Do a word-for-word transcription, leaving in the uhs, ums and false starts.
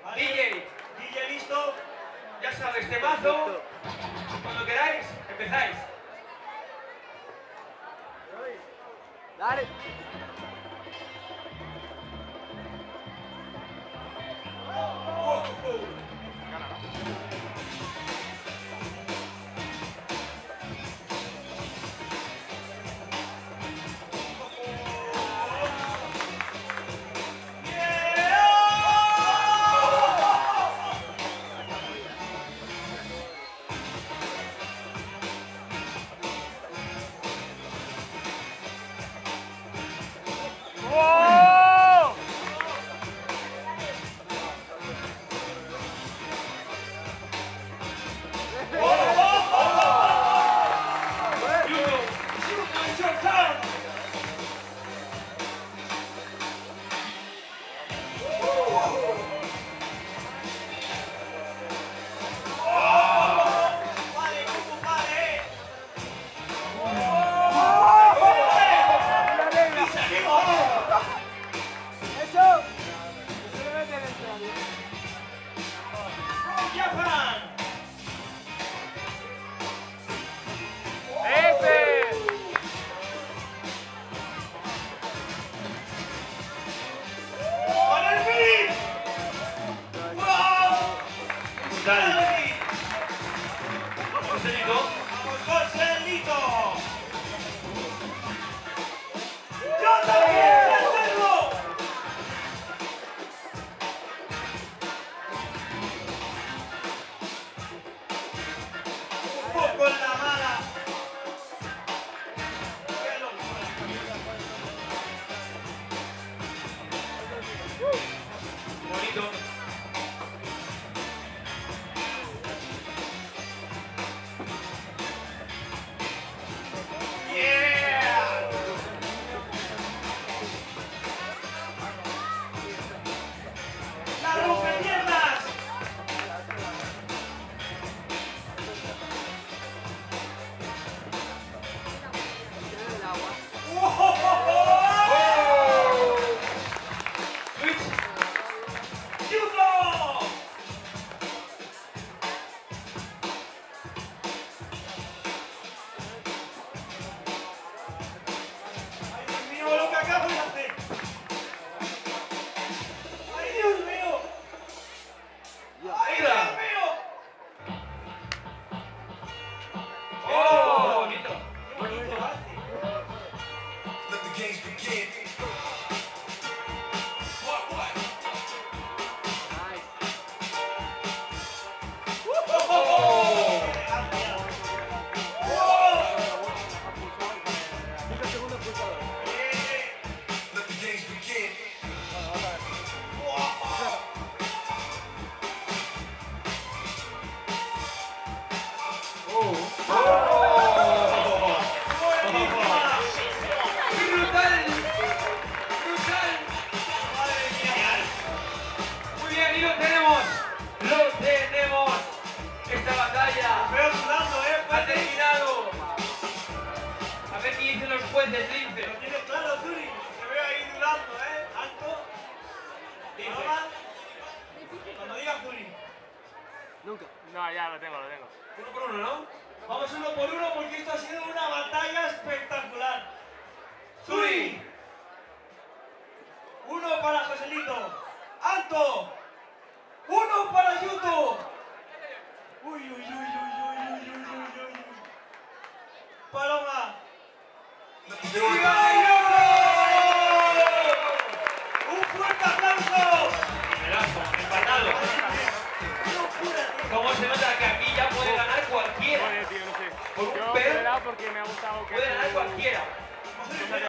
D J. D J listo. Ya sabes, temazo. Cuando queráis, empezáis. Dale. Nunca. No, ya lo tengo, lo tengo. Uno por uno, ¿no? Vamos uno por uno porque esto ha sido una batalla espectacular. Zuri. Uno para Joselito. Anto. Uno para Yuto. Uy, uy, uy, uy, uy, uy, uy, uy, uy. Paloma. ¡Viva Yuto! ¡Un fuerte aplauso! Empatado. ¿Cómo se nota que aquí ya puede ganar cualquiera? Oye, tío, no sé. Por un Yo pelo me he dado porque me ha gustado que... puede ganar cualquiera.